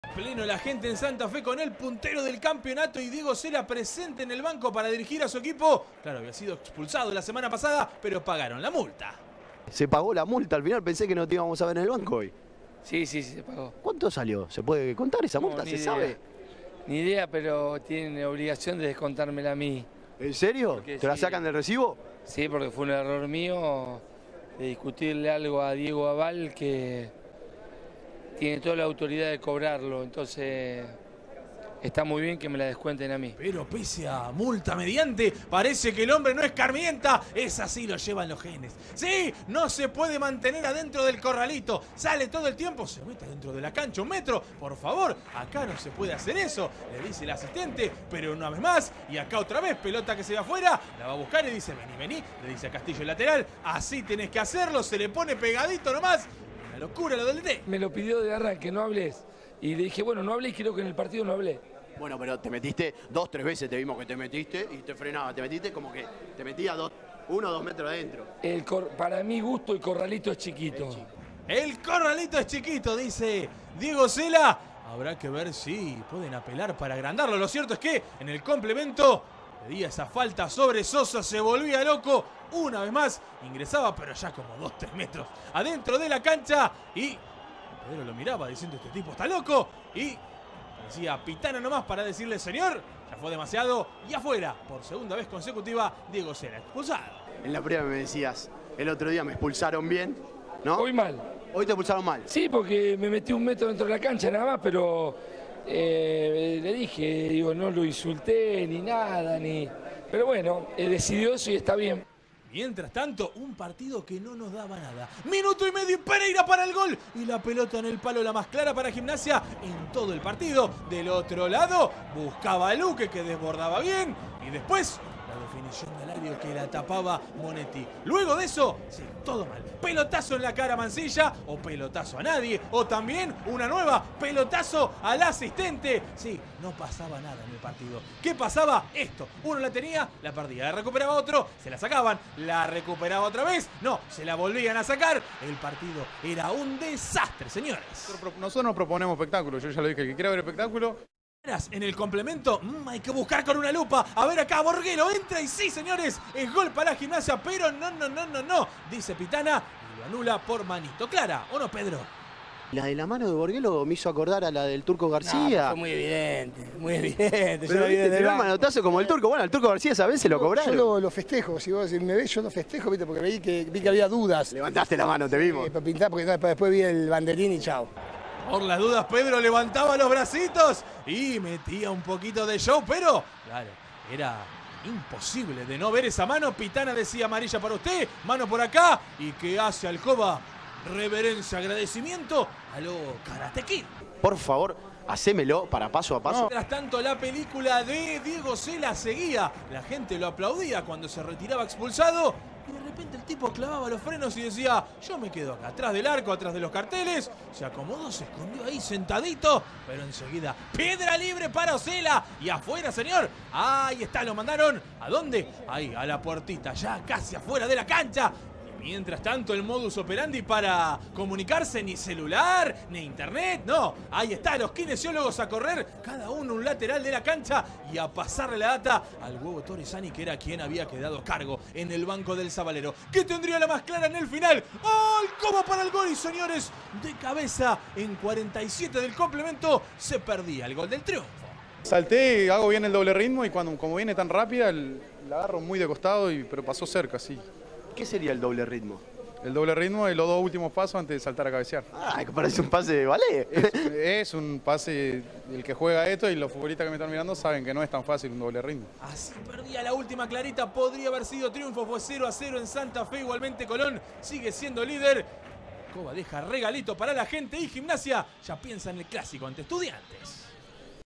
Pleno la gente en Santa Fe con el puntero del campeonato y Diego Sela presente en el banco para dirigir a su equipo. Claro, había sido expulsado la semana pasada, pero pagaron la multa. Se pagó la multa, al final pensé que no te íbamos a ver en el banco hoy. Sí, se pagó. ¿Cuánto salió? ¿Se puede contar esa multa? ¿Se sabe? Ni idea, pero tienen obligación de descontármela a mí. ¿En serio? Porque ¿Te la sí. sacan del recibo? Sí, porque fue un error mío de discutirle algo a Diego Aval que tiene toda la autoridad de cobrarlo, entonces está muy bien que me la descuenten a mí. Pero pese a multa mediante, parece que el hombre no escarmienta. Es así, lo llevan los genes. Sí, no se puede mantener adentro del corralito. Sale todo el tiempo, se mete dentro de la cancha 1 metro. Por favor, acá no se puede hacer eso, le dice el asistente, pero una vez más. Y acá otra vez, pelota que se va afuera, la va a buscar y dice, vení, le dice a Castillo el lateral. Así tenés que hacerlo, se le pone pegadito nomás. Una locura lo del D. Me lo pidió de arranque, no hables. Y le dije, bueno, no hablé y creo que en el partido no hablé. Bueno, pero te metiste 2, 3 veces, te vimos que te metiste y te frenaba. Te metiste como que te metía 1 o 2 metros adentro. Para mi gusto, el corralito es chiquito. El corralito es chiquito, dice Diego Sela. Habrá que ver si pueden apelar para agrandarlo. Lo cierto es que en el complemento pedía esa falta sobre Sosa, se volvía loco. Una vez más ingresaba, pero ya como 2, 3 metros adentro de la cancha. Y Pedro lo miraba diciendo, este tipo está loco. Y decía Pitana nomás para decirle, señor, ya fue demasiado. Y afuera, por segunda vez consecutiva, Diego Sela expulsado. En la previa me decías, el otro día me expulsaron bien, ¿no? Hoy mal. Hoy te expulsaron mal. Sí, porque me metí 1 metro dentro de la cancha nada más, pero le dije, digo, no lo insulté ni nada, pero bueno, decidió eso y está bien. Mientras tanto, un partido que no nos daba nada. Minuto y medio y Pereira para el gol. Y la pelota en el palo, la más clara para Gimnasia en todo el partido. Del otro lado, buscaba a Luque que desbordaba bien. Y después, la definición del área que la tapaba Monetti. Luego de eso, sí, todo mal. Pelotazo en la cara a Mancilla, o pelotazo a nadie, o también una nueva, pelotazo al asistente. Sí, no pasaba nada en el partido. ¿Qué pasaba? Esto. Uno la tenía, la perdía, la recuperaba otro, se la sacaban, la recuperaba otra vez. No, se la volvían a sacar. El partido era un desastre, señores. Nosotros nos proponemos espectáculo. Yo ya lo dije, el que quiera ver espectáculo. En el complemento, hay que buscar con una lupa. A ver acá, Borguero entra y sí, señores, es gol para Gimnasia, pero no, dice Pitana y lo anula por manito clara, ¿o no, Pedro? La de la mano de Borguelo me hizo acordar a la del Turco García. Fue muy evidente, muy evidente. Pero viste, te dio un manotazo como el Turco. Bueno, el Turco García esa vez se lo cobraron. Yo lo festejo, si vos me ves, yo lo festejo, ¿viste? Porque vi que había dudas. Levantaste la mano, te vimos. Para pintar, porque después vi el banderín y chao. Por las dudas, Pedro levantaba los bracitos y metía un poquito de show, pero, claro, era imposible de no ver esa mano. Pitana decía amarilla para usted, mano por acá. ¿Y qué hace Alcoba? Reverencia, agradecimiento a lo Karate Kid. Por favor, hacémelo para paso a paso. Mientras tanto, la película de Diego Sela seguía. La gente lo aplaudía cuando se retiraba expulsado. Y de repente el tipo clavaba los frenos y decía, yo me quedo acá, atrás del arco, atrás de los carteles. Se acomodó, se escondió ahí sentadito. Pero enseguida, piedra libre para Sela. Y afuera, señor. Ahí está, lo mandaron. ¿A dónde? Ahí, a la puertita, ya casi afuera de la cancha. Mientras tanto, el modus operandi para comunicarse, ni celular, ni internet, no. Ahí está, los kinesiólogos a correr, cada uno un lateral de la cancha y a pasarle la data al huevo Torresani, que era quien había quedado a cargo en el banco del Zabalero. ¿Qué tendría la más clara en el final? Alcoba para el gol y, señores, de cabeza en 47 del complemento se perdía el gol del triunfo. Salté, hago bien el doble ritmo y como viene tan rápida, la agarro muy de costado, pero pasó cerca, sí. ¿Qué sería el doble ritmo? El doble ritmo es los 2 últimos pasos antes de saltar a cabecear. Ah, que parece un pase de ballet. Es un pase, el que juega esto y los futbolistas que me están mirando saben que no es tan fácil un doble ritmo. Así perdía la última clarita, podría haber sido triunfo, fue 0-0 en Santa Fe, igualmente Colón sigue siendo líder. Coba deja regalito para la gente y Gimnasia ya piensa en el clásico ante Estudiantes.